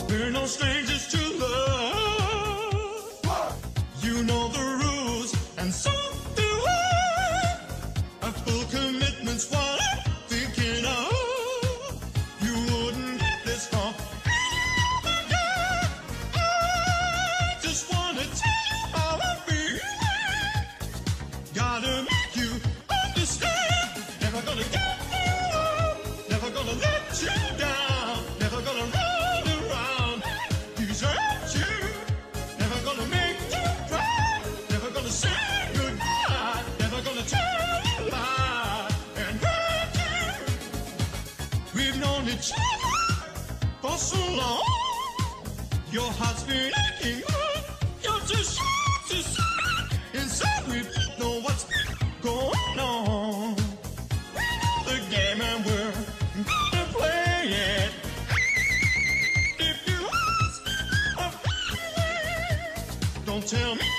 We're no strangers to love. You know the rules, and so do I. A full commitment's what I'm thinking of. You wouldn't get this far. I just wanna tell you how I feel. Gotta make you understand. Never gonna give you up. Never gonna let you down. Never gonna run around. Desert you. Never gonna make you cry. Never gonna say goodbye. Never gonna tell a lie and hurt you. We've known each other for so long. Your heart's been aching. You're too shy to say. Inside we know what's going on. We know the game and we're gonna play it. If you ask me, don't tell me